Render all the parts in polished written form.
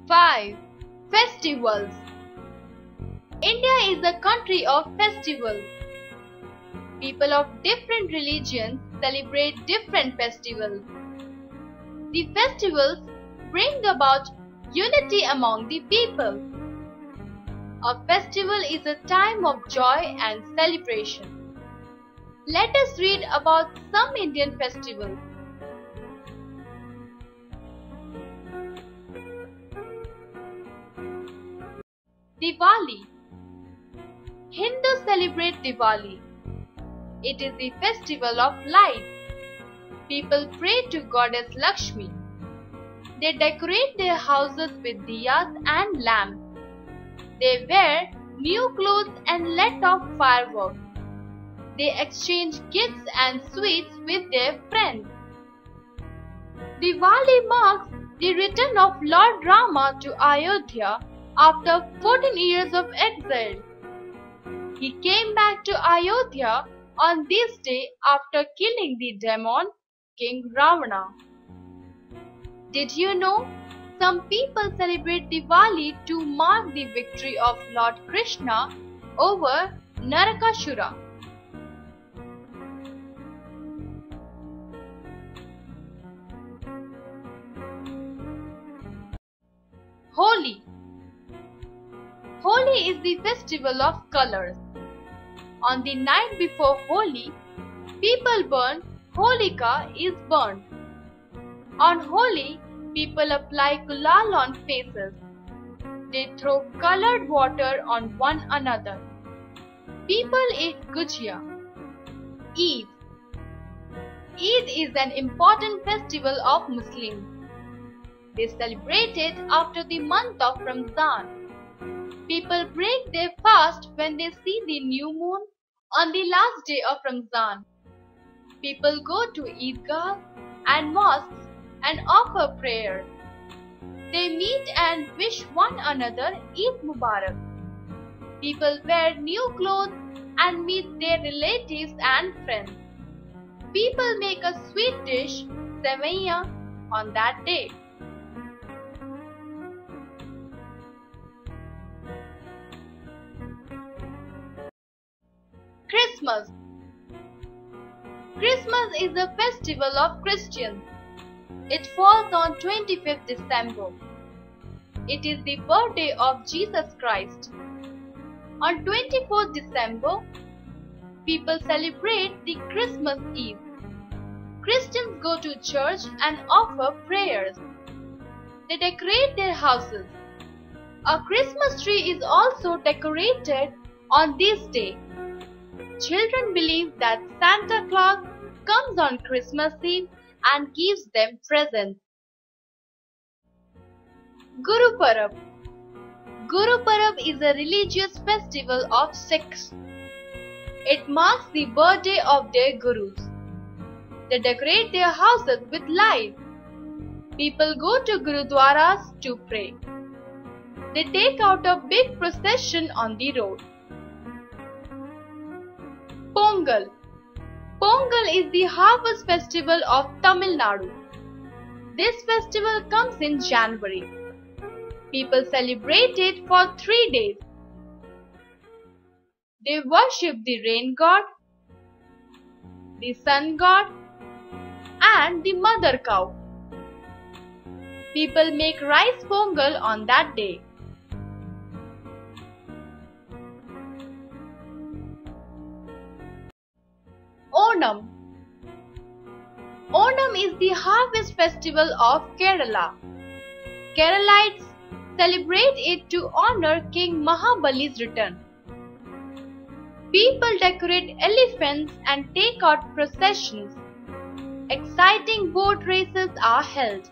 5. Festivals. India is a country of festivals. People of different religions celebrate different festivals. The festivals bring about unity among the people. A festival is a time of joy and celebration. Let us read about some Indian festivals. Diwali. Hindus celebrate Diwali. It is the festival of light. People pray to Goddess Lakshmi. They decorate their houses with diyas and lamps. They wear new clothes and let off fireworks. They exchange gifts and sweets with their friends. Diwali marks the return of Lord Rama to Ayodhya after 14 years of exile. He came back to Ayodhya on this day after killing the demon King Ravana. Did you know some people celebrate Diwali to mark the victory of Lord Krishna over Narakasura? Holi. Holi is the festival of colors. On the night before Holi, people burn Holika is burnt. On Holi, people apply gulal on faces. They throw colored water on one another. People eat gujia. Eid. Eid is an important festival of Muslims. They celebrate it after the month of Ramzan. People break their fast when they see the new moon on the last day of Ramzan. People go to Eidgah and mosques and offer prayers. They meet and wish one another Eid Mubarak. People wear new clothes and meet their relatives and friends. People make a sweet dish, sevaiya, on that day. Christmas. Christmas is a festival of Christians. It falls on 25th December. It is the birthday of Jesus Christ. On 24th December, people celebrate the Christmas Eve. Christians go to church and offer prayers. They decorate their houses. A Christmas tree is also decorated on this day. Children believe that Santa Claus comes on Christmas Eve and gives them presents. Guru Parab. Guru Parab is a religious festival of Sikhs. It marks the birthday of their gurus. They decorate their houses with lights. People go to gurudwaras to pray. They take out a big procession on the road. Pongal. Pongal is the harvest festival of Tamil Nadu. This festival comes in January. People celebrate it for 3 days. They worship the rain god, the sun god, and the mother cow. People make rice pongal on that day. Onam. Onam is the harvest festival of Kerala. Keralites celebrate it to honor King Mahabali's return. People decorate elephants and take out processions. Exciting boat races are held.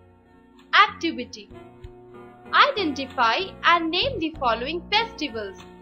Activity. Identify and name the following festivals.